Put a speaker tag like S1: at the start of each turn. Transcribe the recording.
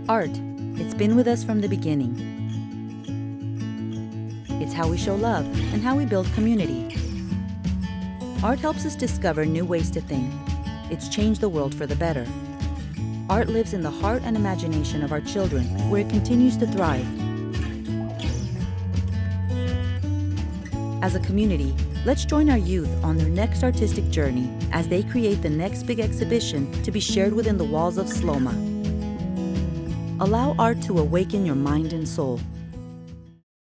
S1: Art, it's been with us from the beginning. It's how we show love and how we build community. Art helps us discover new ways to think. It's changed the world for the better. Art lives in the heart and imagination of our children, where it continues to thrive. As a community, let's join our youth on their next artistic journey as they create the next big exhibition to be shared within the walls of SLOMA. Allow art to awaken your mind and soul.